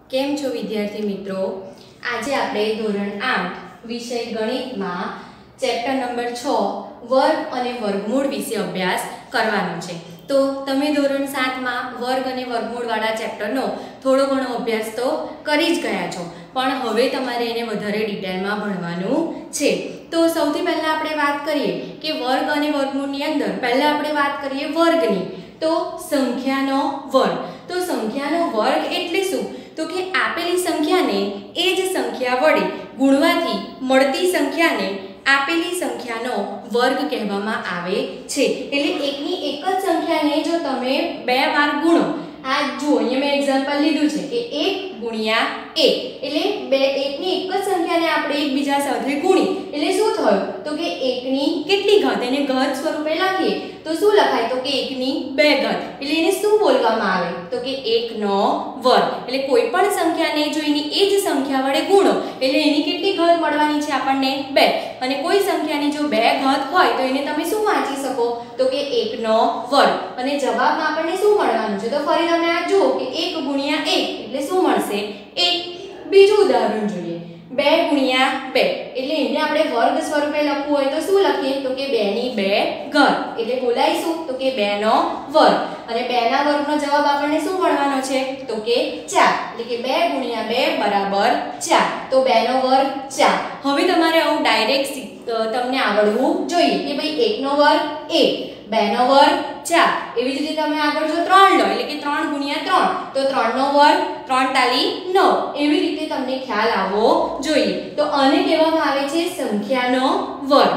કેમ છો વિદ્યાર્થી મિત્રો? આજે આપણે ધોરણ 8 વિષય ગણિતમાં ચેપ્ટર નંબર 6 વર્ગ અને વર્ગમૂળ વિશે અભ્યાસ કરવાનો છે. તો તમે ધોરણ 7માં વર્ગ અને વર્ગમૂળ વાળા ચેપ્ટરનો થોડો ઘણો અભ્યાસ તો કરી જ ગયા છો, પણ હવે તમારે એને વધારે ડિટેલમાં ભણવાનું છે. તો સૌથી પહેલા આપણે વાત કરીએ કે વર્ગ અને વર્ગમૂળની અંદર પહેલા આપણે વાત કરીએ વર્ગની. તો સંખ્યાનો વર્ગ. તો સંખ્યાનો વર્ગ એટલે શું? તો કે આપેલી સંખ્યાને એ જ સંખ્યા વડે ગુણવાથી મળતી સંખ્યાને આપેલી સંખ્યાનો વર્ગ કહેવામાં આવે છે. એટલે એકની એક જ સંખ્યાને જો તમે બે વાર ગુણો, આ જુઓ અહીંયા મેં એક્ઝામ્પલ લીધું છે કે 1 ગુણ્યા 1 એટલે એકની એક જ સંખ્યાને આપણે એકબીજા સાથે ગુણી એટલે શું થયું? તો કે એકની કેટલી ઘાત? એને ઘાત સ્વરૂપે લખીએ તો શું લખાય? તો કે એકની 2 ઘાત. એટલે એને શું બોલવામાં આવે? તો કે 1 નો વર્ગ. એટલે કોઈ પણ સંખ્યાને જો એની એ જ સંખ્યા વડે ગુણો એટલે એની કેટલી ઘાત મળવાની છે આપણને? 2. અને કોઈ સંખ્યાની જો 2 ઘાત હોય તો એને તમે શું વાંચી શકો? તો કે 1 નો વર્ગ. અને જવાબમાં આપણને શું મળવાનું છે? તો ફરી તમે આ જુઓ કે 1 ગુણ્યા 1 એટલે શું મળશે? 1. બીજું ઉદાહરણ જોઈએ, 2 ગુણ્યા 2 એટલે એને આપણે વર્ગ સ્વરૂપે લખવું હોય તો શું લખીએ? તો કે 2 ની 2 ઘાત એટલે બોલાઈશું તો કે 2 નો વર્ગ. અને 2 ના વર્ગનો જવાબ આપણને શું મળવાનો છે? તો કે 4. એટલે કે 2 ગુણ્યા 2 બરાબર 4. તો 2 નો વર્ગ 4. હવે તમારે આવું ડાયરેક્ટ તમને આવડવું જોઈએ કે ભાઈ 1 નો વર્ગ 1, 2 નો વર્ગ 4. એવી જ રીતે તમે આગળ જો 3 લો એટલે કે 3 ગુણ્યા 3 તો 3 નો વર્ગ 3 તાલી 9. એવી રીતે તમને ખ્યાલ આવવો જોઈએ. તો આને કહેવામાં આવે છે સંખ્યાનો વર્ગ.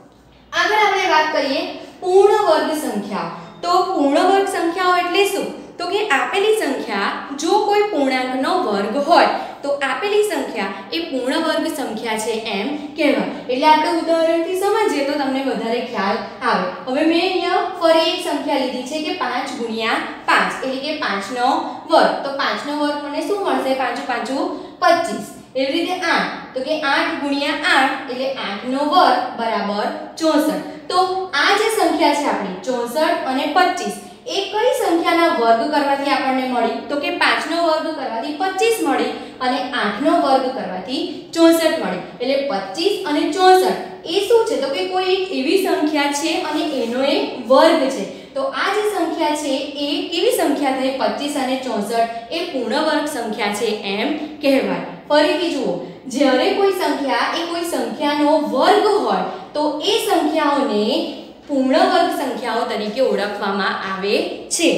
આગળ આપણે વાત કરીએ પૂર્ણ વર્ગ સંખ્યાઓ. તો પૂર્ણ વર્ગ સંખ્યાઓ એટલે શું? તો કે આપેલી સંખ્યા જો કોઈ પૂર્ણાંકનો વર્ગ હોય તો આપેલી સંખ્યા એ પૂર્ણ વર્ગ સંખ્યા છે એમ કહેવાય. એટલે આપણે ઉદાહરણથી સમજીએ તો તમને વધારે ખ્યાલ આવે. હવે મેં અહીંયા ફરી એક સંખ્યા લીધી છે કે 5 ગુણ્યા 5 એટલે કે 5 નો વર્ગ. તો 5 નો વર્ગ મને શું મળશે? 5 × 5 = 25. એવી રીતે 8 તો કે 8 ગુણ્યા 8 એટલે 8 નો વર્ગ બરાબર 64. તો આ જે સંખ્યા છે આપણી 64 અને 25 એ કઈ સંખ્યાના વર્ગ કરવાથી આપણને મળી? તો કે 5 નો વર્ગ કરવાથી 25 મળી અને 8 નો વર્ગ કરવાથી 64 મળી. એટલે 25 અને 64 એ શું છે? તો કે કોઈ એક એવી સંખ્યા છે અને એનો એક વર્ગ છે. તો આ જે સંખ્યા છે એ કેવી સંખ્યા થઈ? 25 અને 64 એ પૂર્ણ વર્ગ સંખ્યા છે એમ કહેવાય. ફરીથી જુઓ, જ્યારે કોઈ સંખ્યા એ કોઈ સંખ્યાનો વર્ગ હોય તો એ સંખ્યાઓને પૂર્ણ વર્ગ સંખ્યાઓ તરીકે ઓળખવામાં આવે છે.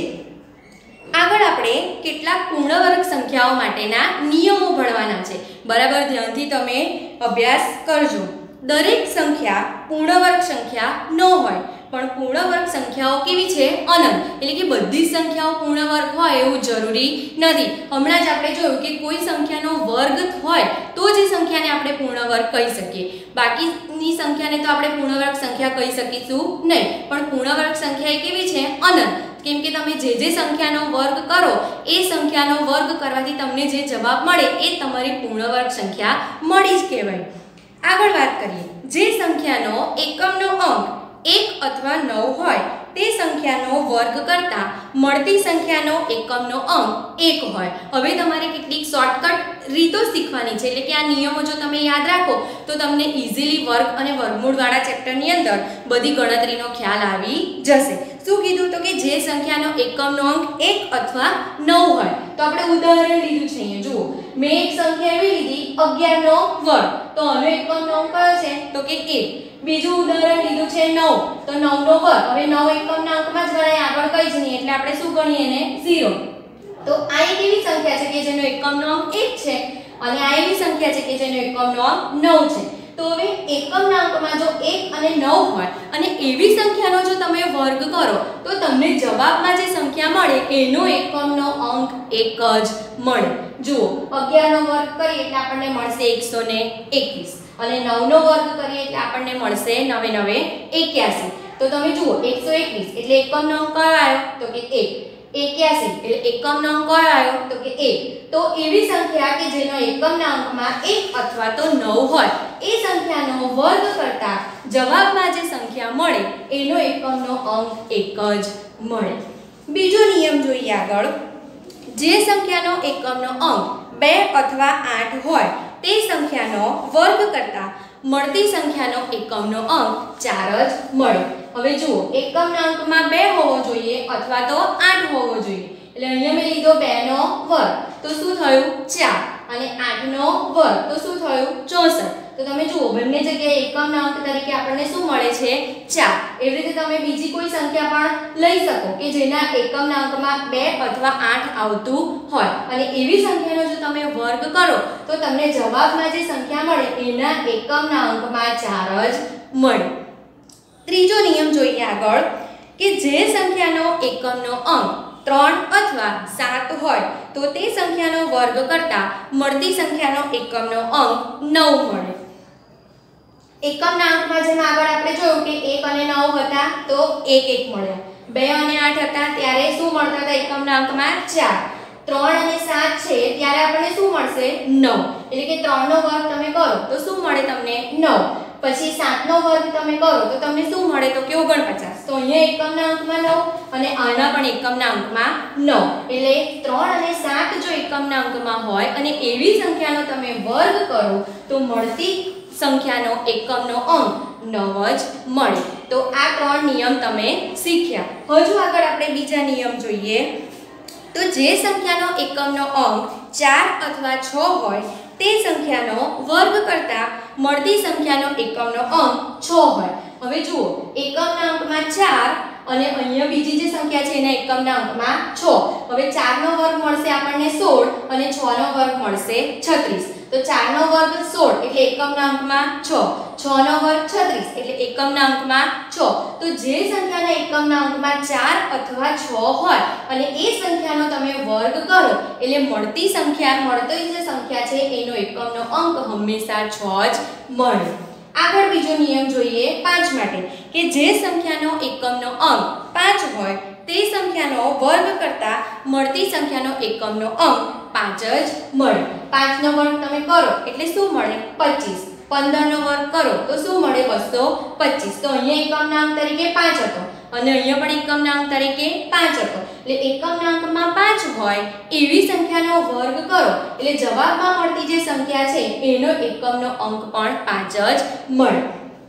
આગળ આપણે કેટલાક પૂર્ણ વર્ગ સંખ્યાઓ માટેના નિયમો ભણવાના છે. બરાબર ધ્યાનથી તમે અભ્યાસ કરજો. દરેક સંખ્યા પૂર્ણ વર્ગ સંખ્યા ન હોય, પણ પૂર્ણ વર્ગ સંખ્યાઓ કેવી છે? અનંત. એટલે કે બધી સંખ્યાઓ પૂર્ણ વર્ગ હોય એવું જરૂરી નથી. હમણાં જ આપણે જોયું કે કોઈ સંખ્યાનો વર્ગ હોય તો જ એ સંખ્યાને આપણે પૂર્ણ વર્ગ કહી શકીએ. બાકીની સંખ્યાને તો આપણે પૂર્ણ વર્ગ સંખ્યા કહી શકીશું નહીં. પણ પૂર્ણ વર્ગ સંખ્યા એ કેવી છે? અનંત. કેમ કે તમે જે સંખ્યાનો વર્ગ કરો એ સંખ્યાનો વર્ગ કરવાથી તમને જે જવાબ મળે એ તમારી પૂર્ણ વર્ગ સંખ્યા મળી જ કહેવાય. આગળ વાત કરીએ, જે સંખ્યાનો એકમનો અંક 1 અથવા 9 હોય તે સંખ્યાનો વર્ગ કરતા મળતી સંખ્યાનો એકમનો અંક 1 હોય. હવે તમારે કેટલીક શોર્ટકટ રીતો શીખવાની છે. એટલે કે આ નિયમો જો તમે યાદ રાખો તો તમને ઇઝીલી વર્ગ અને વર્ગમૂળ વાળા ચેપ્ટરની અંદર બધી ગણતરીનો ખ્યાલ આવી જશે. શું કીધું? તો કે જે સંખ્યાનો એકમનો અંક 1 અથવા 9 હોય. તો આપણે ઉદાહરણ લીધું છે અહીંયા જુઓ, મેં એક સંખ્યા એવી લીધી 11 નો વર્ગ. તો આનો એકમનો અંક કયો છે? તો કે 1. બીજું ઉદાહરણ લીધું છે 9 તો 9 નો વર્ગ. હવે 9 એકમના અંકમાં જ ગણાય, આગળ કઈ જ નહીં એટલે આપણે શું ગણીએ એને? 0. તો આ એક એવી સંખ્યા છે કે જેનો એકમનો અંક 1 છે અને આ એવી સંખ્યા છે કે જેનો એકમનો અંક 9 છે. તો હવે એકમના અંકમાં જો 1 અને 9 હોય અને એવી સંખ્યાનો જો તમે વર્ગ કરો તો તમને જવાબમાં જે સંખ્યા મળે એનો એકમનો અંક 1 જ મળે. જુઓ, 11 નો વર્ગ કરીએ એટલે આપણને મળશે 121 અને 9 નો વર્ગ કરીએ એટલે આપણને મળશે 9 9 81. તો તમે જુઓ 121 એટલે એકમનો અંક કયો આવ્યો? તો કે 1. 81 એટલે એકમનો અંક કયો આવ્યો? તો કે 1. તો એવી સંખ્યા કે જેનો એકમના અંકમાં 1 અથવા તો 9 હોય એ સંખ્યાનો વર્ગ કરતા જવાબમાં જે સંખ્યા મળે એનો એકમનો અંક 1 જ મળે. બીજો નિયમ જોઈએ આગળ, જે સંખ્યાનો એકમનો અંક 2 અથવા 8 હોય તે સંખ્યાનો વર્ગ કરતા મળતી સંખ્યાનો એકમનો અંક 4 જ મળે. હવે જુઓ, એકમના અંકમાં 2 હોવો જોઈએ અથવા તો 8 હોવો જોઈએ. એટલે અહીંયા મેં લીધો 2 નો વર્ગ, તો શું થયું 4, અને 8 નો વર્ગ, તો શું થયું 64. તો તમે જુઓ, બંને જગ્યાએ એકમના અંક તરીકે આપણને શું મળે છે 4. એવી રીતે તમે બીજી કોઈ સંખ્યા પણ લઈ શકો કે જેના એકમના અંકમાં 2 અથવા 8 આવતું હોય, અને એવી સંખ્યાનો જો તમે વર્ગ કરો તો તમને જવાબમાં જે સંખ્યા મળે એના એકમના અંકમાં 4 જ મળે. ત્રીજો નિયમ જોઈએ આગળ, કે જે સંખ્યાનો એકમનો અંક 3 અથવા 7 હોય તો તે સંખ્યાનો વર્ગ કરતા મળતી સંખ્યાનો એકમનો અંક 9 મળે. એકમના અંકમાં જેમ આગળ આપણે જોયું કે 1 અને 9 હતા તો 1 1 મળ્યા. 2 અને 8 હતા ત્યારે શું મળતા હતા એકમના અંકમાં 4. 3 અને 7 છે ત્યારે આપણને શું મળશે 9. એટલે કે 3 નો વર્ગ તમે કરો તો શું મળે તમને 9. પછી 7 નો વર્ગ તમે કરો તો તમને શું મળે તો કે 49. તો અહીંયા એકમના અંકમાં 9 અને આના પણ એકમના અંકમાં 9. એટલે 3 અને 7 જો એકમના અંકમાં હોય અને એવી સંખ્યાનો તમે વર્ગ કરો તો મળતી સંખ્યાનો એકમનો અંક 9 જ મળે. તો આ 3 નિયમ તમે શીખ્યા. હજુ આગળ આપણે બીજા નિયમ જોઈએ. તો જે સંખ્યાનો એકમનો અંક 4 અથવા 6 હોય તે સંખ્યાનો વર્ગ કરતા મળતી સંખ્યાનો એકમનો અંક 6 હોય. હવે જુઓ, એકમના અંકમાં 4 અને અહીંયા બીજી જે સંખ્યા છે એના એકમના અંકમાં 6. હવે 4 નો વર્ગ મળશે આપણને 16 અને 6 નો વર્ગ મળશે 36. તો 4 નો વર્ગ 16 એટલે એકમના અંકમાં 6. 6 નો વર્ગ 36 એટલે એકમના અંકમાં 6. તો જે સંખ્યાના એકમના અંકમાં 4 અથવા 6 હોય અને એ સંખ્યાનો તમે વર્ગ કરો એટલે મળતી જે સંખ્યા છે એનો એકમનો અંક હંમેશા 6 જ મળે. આગળ બીજો નિયમ જોઈએ 5 માટે, કે જે સંખ્યાનો એકમનો અંક 5 હોય તે સંખ્યાનો વર્ગ કરતા મળતી સંખ્યાનો એકમનો અંક 5 જ મળે. 5 નો વર્ગ તમે કરો એટલે શું મળે 25. 15 નો વર્ગ કરો તો શું મળે 225. તો અહીંયા એકમના અંક તરીકે 5 હતો અને અહીંયા પણ એકમના અંક તરીકે 5 હતો. એટલે એકમના અંકમાં 5 હોય એવી સંખ્યાનો વર્ગ કરો એટલે જવાબમાં મળતી જે સંખ્યા છે એનો એકમનો અંક પણ 5 જ મળે.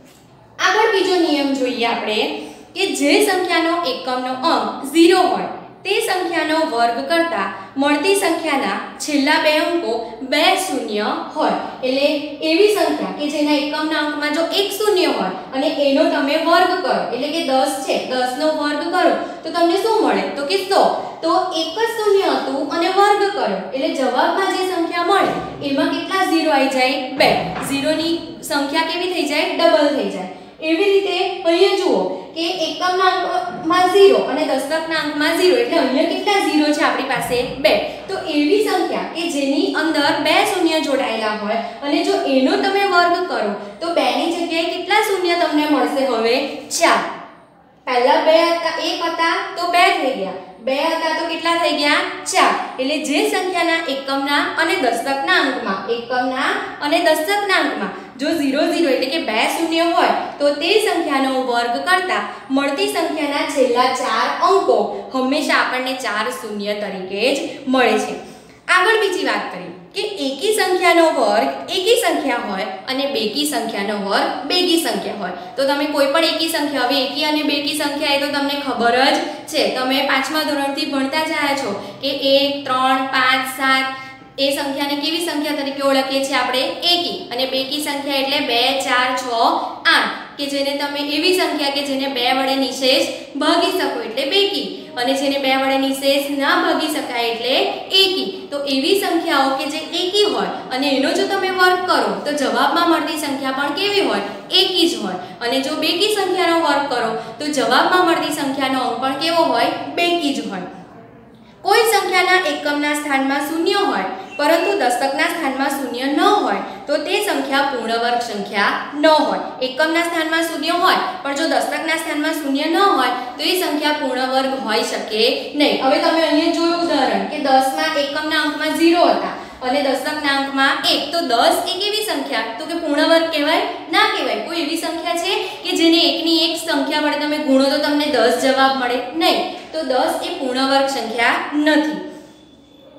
આગળ બીજો નિયમ જોઈએ આપણે, કે જે સંખ્યાનો એકમનો અંક 0 હોય તે સંખ્યાનો વર્ગ કરતા મળતી સંખ્યાના છેલ્લા 2 અંકો 2 શૂન્ય હોય. એટલે એવી સંખ્યા કે જેના એકમના અંકમાં જો 1 શૂન્ય હોય અને એનો તમે વર્ગ કરો એટલે કે 10 છે, 10 નો વર્ગ કરો તો તમને શું મળે તો કે 100. તો એક જ શૂન્ય હતું અને વર્ગ કર્યો એટલે જવાબમાં જે સંખ્યા મળે એમાં કેટલા 0 આવી જાય 2. 0 ની સંખ્યા કેવી થઈ જાય ડબલ થઈ જાય. એવી રીતે અહીંયા જુઓ કે એકમના અંકમાં 0 અને દશકના અંકમાં 0 એટલે અહીંયા કેટલા 0 છે આપણી પાસે 2. તો એવી સંખ્યા કે જેની અંદર 2 શૂન્ય જોડાયેલા હોય અને જો એનો તમે વર્ગ કરો તો 2 ની જગ્યાએ કેટલા શૂન્ય તમને મળશે હવે 4. પહેલા 1 હતા તો 2 થઈ ગયા, 2 હતા તો કેટલા થઈ ગયા 4. એટલે જે સંખ્યાના એકમના અને દશકના અંકમાં જો 0 0 એટલે કે 2 શૂન્ય હોય તો તે સંખ્યાનો વર્ગ કરતા મળતી સંખ્યાના છેલ્લા 4 અંકો હંમેશા આપણને 4 શૂન્ય તરીકે જ મળે છે. આગળ બીજી વાત કરીએ કે એકી સંખ્યાનો વર્ગ એકી સંખ્યા હોય અને બેકી સંખ્યાનો વર્ગ બેકી સંખ્યા હોય. તો તમે કોઈ પણ એકી સંખ્યા, હવે એકી અને બેકી સંખ્યા એ તો તમને ખબર જ છે, તમે 5મા ધોરણથી ભણતા જ આવ્યા છો કે 1 3 5 7 એ સંખ્યાને કેવી સંખ્યા તરીકે ઓળખીએ છીએ આપણે એકી, અને બેકી સંખ્યા એટલે 2 4 6 8 કે જેને તમે એવી સંખ્યા કે જેને 2 વડે નિશેષ ભાગી શકો એટલે બેકી, અને જેને 2 વડે નિશેષ ના ભાગી શકાય એટલે એકી. તો એવી સંખ્યાઓ કે જે એકી હોય અને એનો જો તમે વર્ગ કરો તો જવાબમાં મળતી સંખ્યા પણ કેવી હોય એકી જ હોય, અને જો બેકી સંખ્યાનો વર્ગ કરો તો જવાબમાં મળતી સંખ્યાનો અંક પણ કેવો હોય બેકી જ હોય. કોઈ સંખ્યાના એકમના સ્થાનમાં શૂન્ય હોય પરંતુ દશકના સ્થાનમાં શૂન્ય ન હોય તો તે સંખ્યા પૂર્ણ વર્ગ સંખ્યા ન હોય. એકમના સ્થાનમાં શૂન્ય હોય પણ જો દશકના સ્થાનમાં શૂન્ય ન હોય તો એ સંખ્યા પૂર્ણ વર્ગ હોઈ શકે નહીં. હવે તમે અહીંયા જોયું ઉદાહરણ કે 10 માં એકમના અંકમાં 0 હતા અને દશકના અંકમાં 1, તો 10 એક એવી સંખ્યા તો કે પૂર્ણ વર્ગ કહેવાય ના કહેવાય. કોઈ એવી સંખ્યા છે કે જેને 1 ની એક સંખ્યા વડે તમે ગુણો તો તમને 10 જવાબ મળે નહીં. તો 10 એ પૂર્ણ વર્ગ સંખ્યા નથી.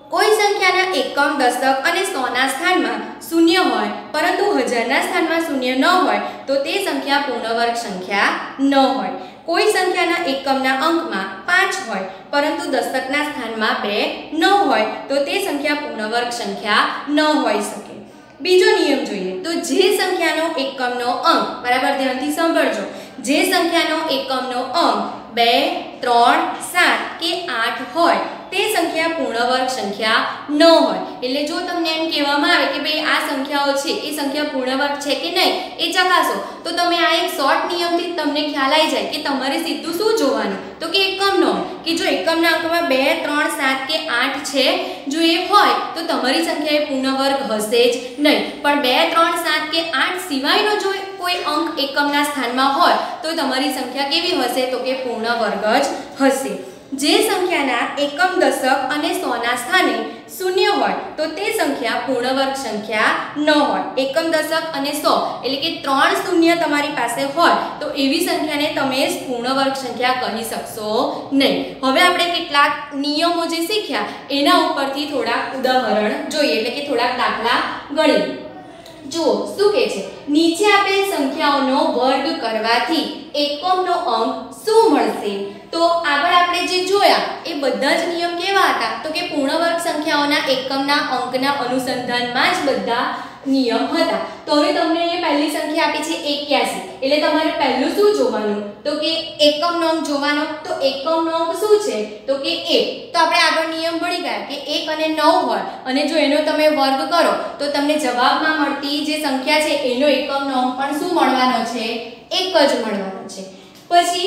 કોઈ સંખ્યાના એકમ, દશક અને સોના સ્થાનમાં શૂન્ય હોય પરંતુ હજારના સ્થાનમાં શૂન્ય ન હોય તો તે સંખ્યા પૂર્ણ વર્ગ સંખ્યા ન હોય. કોઈ સંખ્યાના એકમના અંકમાં 5 હોય પરંતુ દશકના સ્થાનમાં 2 ન હોય તો તે સંખ્યા પૂર્ણ વર્ગ સંખ્યા ન હોઈ શકે. બીજો નિયમ જોઈએ તો જે સંખ્યાનો એકમનો અંક, બરાબર ધ્યાનથી સાંભળજો, જે સંખ્યાનો એકમનો અંક 2, 3, 7 કે 8 હોય તે સંખ્યા પૂર્ણ વર્ગ સંખ્યા ન હોય. એટલે જો તમને એમ કહેવામાં આવે કે ભાઈ આ સંખ્યાઓ છે એ સંખ્યા પૂર્ણ વર્ગ છે કે નહીં એ ચકાસો, તો તમે આ એક શોર્ટ નિયમથી તમને ખ્યાલ આવી જાય કે તમારે સીધું શું જોવાનું, તો કે એકમનો અંક, કે જો એકમના અંકમાં 2, 3, 7 કે 8 છે, જો એ હોય તો તમારી સંખ્યા એ પૂર્ણ વર્ગ હશે જ નહીં. પણ 2, 3, 7 કે 8 સિવાયનો જો કોઈ અંક એકમના સ્થાનમાં હોય તો તમારી સંખ્યા કેવી હશે, તો કે પૂર્ણ વર્ગ જ હશે. જે સંખ્યાના એકમ, દશક અને સોના સ્થાને શૂન્ય હોય તો તે સંખ્યા પૂર્ણ વર્ગ સંખ્યા ન હોય. એકમ, દશક અને 100 એટલે કે 3 શૂન્ય તમારી પાસે હોય તો એવી સંખ્યાને તમે પૂર્ણ વર્ગ સંખ્યા કહી શકશો નહીં. હવે આપણે કેટલાક નિયમો જે શીખ્યા એના ઉપરથી થોડાક ઉદાહરણ જોઈએ, એટલે કે થોડાક દાખલા ગણીએ. જુઓ શું કહે છે, નીચે આપેલ સંખ્યાઓનો વર્ગ કરવાથી એકમનો અંક શું મળશે. તો આગળ આપણે જે જોયા એ બધા જ નિયમ કેવા હતા, તો કે પૂર્ણ વર્ગ સંખ્યાઓના એકમના અંકના અનુસંધાનમાં જ બધા નિયમ હતા. તો હવે તમને અહીંયા પહેલી સંખ્યા આપી છે 81, એટલે તમારે પહેલું શું જોવાનું, તો કે એકમનો અંક જોવાનો. તો એકમનો અંક શું છે, તો કે 1. તો આપણે આગળ નિયમ ભણી ગયા કે 1 અને 9 હોય અને જો એનો તમે વર્ગ કરો તો તમને જવાબમાં મળતી જે સંખ્યા છે એનો એકમનો અંક પણ શું મળવાનો છે, 1 જ મળવાનો છે. પછી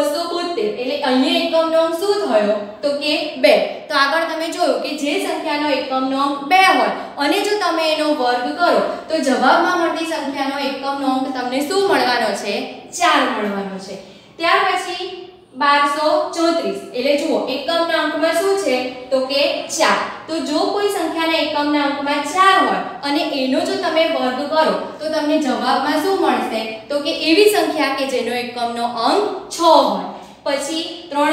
272 એટલે અહીંયા એકમનો અંક શું થયો, તો કે 2. તો આગળ તમે જોયું કે જે સંખ્યાનો એકમનો અંક 2 હોય અને જો તમે એનો વર્ગ કરો તો જવાબમાં મળતી સંખ્યાનો એકમનો અંક તમને શું મળવાનો છે, 4 મળવાનો છે. ત્યાર પછી 1234 એટલે જુઓ એકમના અંકમાં શું છે, તો કે 4. તો જો કોઈ સંખ્યાના એકમના અંકમાં 4 હોય અને એનો જો તમે વર્ગ કરો તો તમને જવાબમાં શું મળશે, તો કે એવી સંખ્યા કે જેનો એકમનો અંક 6 હોય. પછી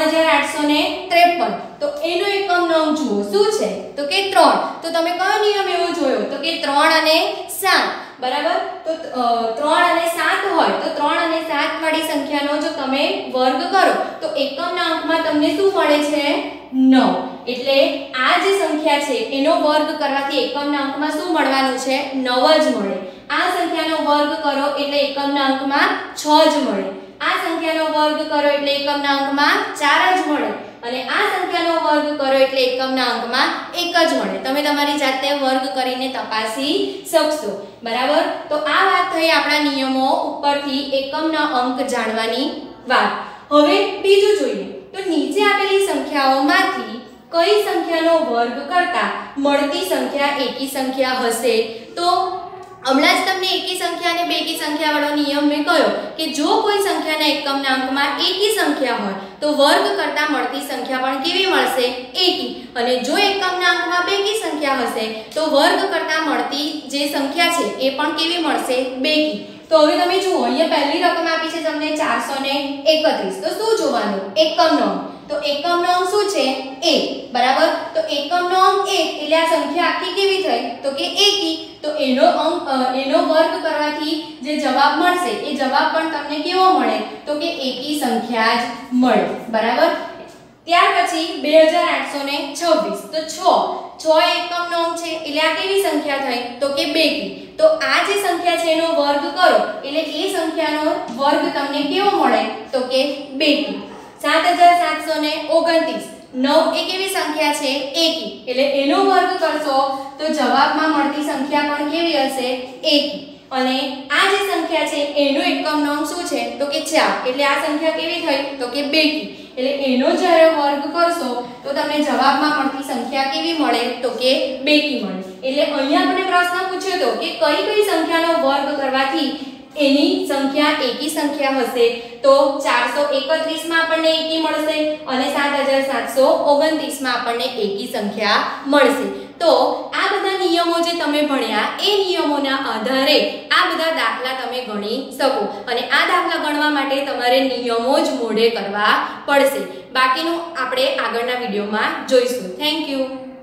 3853 તો એનો એકમનો અંક જુઓ શું છે, તો કે 3. તો તમે કયો નિયમ એવો જોયો, તો કે 3 અને 7, બરાબર. તો 3 અને 7 હોય તો 3 અને 7 વાળી સંખ્યાનો જો તમે વર્ગ કરો તો એકમના અંકમાં તમને શું મળે છે, 9. એટલે આ જે સંખ્યા છે એનો વર્ગ કરવાથી એકમના અંકમાં શું મળવાનું છે, 9 જ મળે. આ સંખ્યાનો વર્ગ કરો એટલે એકમના અંકમાં 6 જ મળે. આ સંખ્યાનો વર્ગ કરો એટલે એકમના અંકમાં 4 જ મળે અને આ સંખ્યાનો વર્ગ કરો એટલે એકમના અંકમાં 1 જ મળે. તમે તમારી જાતે વર્ગ કરીને તપાસી શકશો, બરાબર. તો આ વાત થઈ આપણા નિયમો ઉપરથી એકમના અંક જાણવાની વાત. હવે બીજું જોઈએ તો નીચે આપેલી સંખ્યાઓમાંથી કઈ સંખ્યાનો વર્ગ કરતા મળતી સંખ્યા એકી સંખ્યા હશે. તો હમણાં જ તમને એકી સંખ્યા અને બેકી સંખ્યા વાળો નિયમ મેં કહ્યો કે જો કોઈ સંખ્યાના એકમના અંકમાં એકી સંખ્યા હોય તો વર્ગ કરતા મળતી સંખ્યા પણ કેવી મળશે, એકી. અને જો એકમના અંકમાં બેકી સંખ્યા હશે તો વર્ગ કરતા મળતી જે સંખ્યા છે એ પણ કેવી મળશે, બેકી. તો હવે તમે જુઓ અહીંયા પહેલી રકમ આપી છે તમને 431. તો શું જોવાનું, એકમનો અંક. તો એકમનો અંક શું છે, 1, બરાબર. તો એકમનો અંક 1 એટલે આ સંખ્યા આખી કેવી થઈ, તો કે એકી. તો એનો વર્ગ કરવાથી જે જવાબ મળશે એ જવાબ પણ તમને કેવો મળે, તો કે એકી સંખ્યા જ મળે, બરાબર. ત્યાર પછી 2826. તો 6 એકમનો અંક છે એટલે આ કેવી સંખ્યા થઈ, તો કે બેકી. તો આ જે સંખ્યા છે એનો વર્ગ કરો એટલે એ સંખ્યાનો વર્ગ તમને કેવો મળે, તો કે બેકી. 7729. 9 એ કેવી સંખ્યા છે, એકી. એટલે એનો વર્ગ કરશો તો જવાબમાં મળતી સંખ્યા પણ કેવી હશે, એકી. અને આ જે સંખ્યા છે એનો એકમનો અંક શું છે, તો કે 4. એટલે આ સંખ્યા કેવી થઈ, તો કે બેકી. એટલે એનો જ્યારે વર્ગ કરશો તો તમને જવાબમાં મળતી સંખ્યા કેવી મળે, તો કે બેકી મળે. એટલે અહીંયા આપણે પ્રશ્ન પૂછ્યો હતો કે કઈ સંખ્યાનો વર્ગ કરવાથી એની સંખ્યા એકી સંખ્યા હશે. તો 431 માં આપણને એકી મળશે અને 7729 માં આપણને એકી સંખ્યા મળશે. તો આ બધા નિયમો જે તમે ભણ્યા એ નિયમોના આધારે આ બધા દાખલા તમે ગણી શકો અને આ દાખલા ગણવા માટે તમારે નિયમો જ મોઢે કરવા પડશે. બાકીનું આપણે આગળના વિડીયોમાં જોઈશું. Thank you.